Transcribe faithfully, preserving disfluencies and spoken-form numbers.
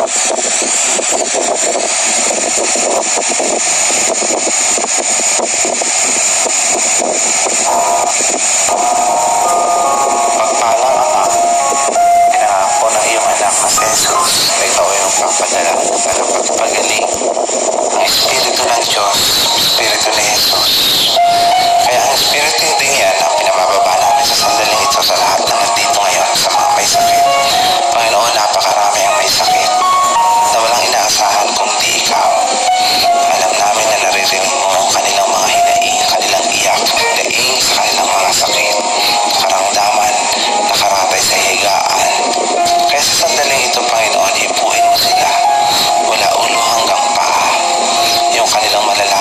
Pagpalang Ama, pinangako ng iyong anak na si Jesus na ikaw ay magpapadala ng tagapagpagaling, ang Espiritu ng Diyos, Espiritu ni Jesus. Kaya ang Espiritu din yan ang pinabababa namin sa sandaling ito sa lahat ng nandito ngayon sa mga may sakit. Panginoon, napakarami ang may sakit na walang inaasahan kundi ikaw. Alam namin na naririnig mo ang kanilang mga hinaing, kanilang iyak, daing sa kanilang mga sakit, nakaramdaman, nakaratay sa higaan. Kaya sa sandaling ito, Panginoon, ipuin mo sila mula ulo hanggang paa, yung kanilang malalaman